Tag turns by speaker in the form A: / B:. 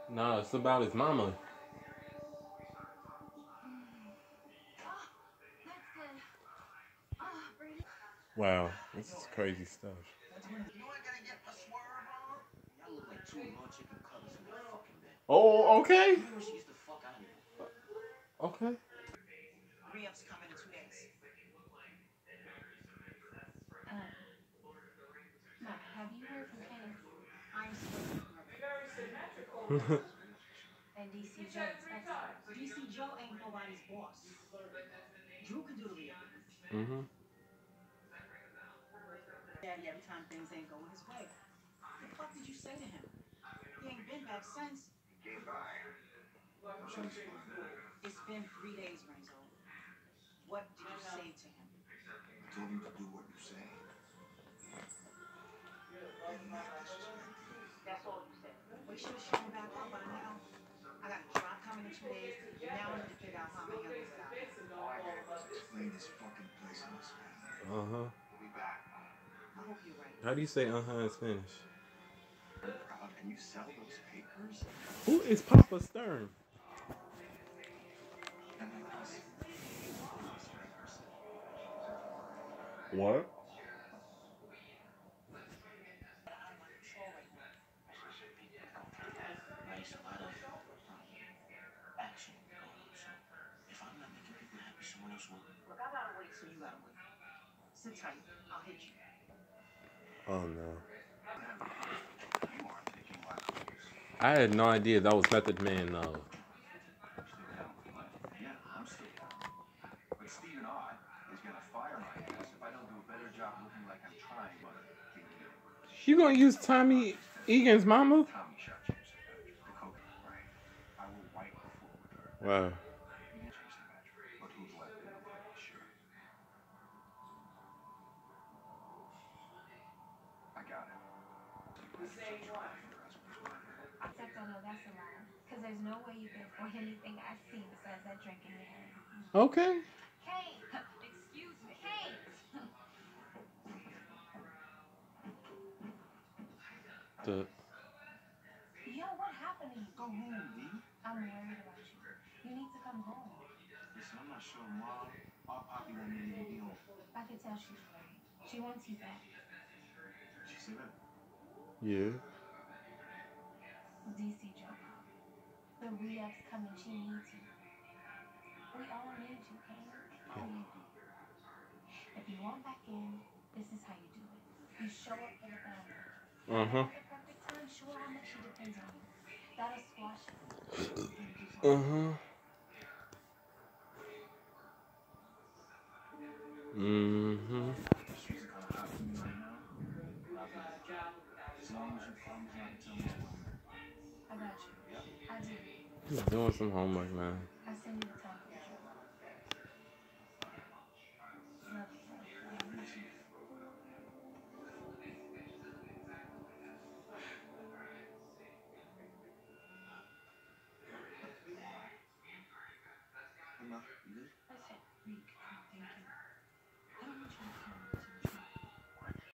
A: No, it's about his mama. Wow, this is crazy stuff. Oh, okay. Okay.
B: Re-ups coming in 2 days. Matt, have you heard from Kenny? I'm still very symmetrical. And DC Joe expects DC Joe ain't nobody's boss. Drew could do the re-up.
A: Mm-hmm.
B: Daddy, every time things ain't going his way. What the fuck did you say to him? He ain't been back since. It's been 3 days, Renzo. What did you say to him?
C: I told him to do what you say.
B: That's all you said. We should have shown back up by now. I got a drop coming in 2 days. Now I need to figure out how I'm gonna handle this out.
C: Cleanest fucking place in this family.
A: Uh-huh.
C: We'll be back.
B: I hope you're right.
A: How do you say uh-huh in Spanish?
C: You're proud and you sell those papers?
A: Who is Papa Stern? What?
B: Look, I gotta wait, so you gotta wait. Sit tight. I'll hit you.
A: Oh no. I had no idea that was Method Man though.
C: Yeah, I'm still young. But Steve and I is gonna fire my ass if I don't do a better job looking like I'm trying.
A: You gonna use Tommy Egan's mama?
C: Tommy shot you. The coke, right? I will wipe the floor with her.
A: Wow.
C: But who's left in the sure. I got it.
D: Except I know that's a lie. Because there's no way you can afford anything I've seen besides that drink in your hand.
A: Okay.
D: Kate! Excuse me. Kate! Yo, what happened to you?
C: Go home, Lee.
D: I'm worried about you. You need to come home.
C: Listen, I'm not sure Mom or Poppy want me to even be home.
D: I can tell she's worried. She wants you back.
C: She said that?
A: Yeah.
D: DC Joe. The re-up's coming. She needs you. We all need you, Kate. All you do. If you want back in, this is how you do it. You show up for the family.
A: Uh-huh.
D: At the perfect time, show her how much she depends on you. That'll squash it.
A: Uh-huh. Mm-hmm.
C: She's kind of hot for me right now. As long as you promise not to tell me.
D: I got you. I do.
A: He's doing some homework, man.
D: I send you the time.